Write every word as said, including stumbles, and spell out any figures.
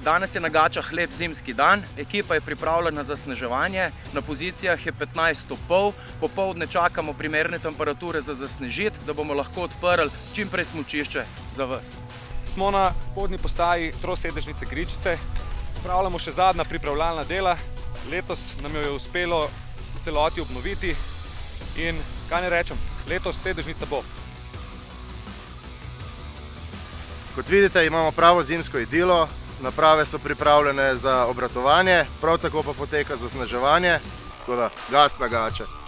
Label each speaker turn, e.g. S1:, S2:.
S1: Danes je na Gačah lep zimski dan, ekipa je pripravljena za sneževanje, na pozicijah je petnajst stopov, popoldne čakamo primerne temperature za zasnežiti, da bomo lahko odprli čim prej smučišče za vas.
S2: Smo na spodnji postaji trosedežnice Gričice, opravljamo še zadnja pripravljalna dela, letos nam jo je uspelo v celoti obnoviti in kaj ne rečem, letos sedežnica bo.
S3: Kot vidite, imamo pravo zimsko idilo. Naprave so pripravljene za obratovanje, prav tako pa poteka zasneževanje, tako da gas na Gače.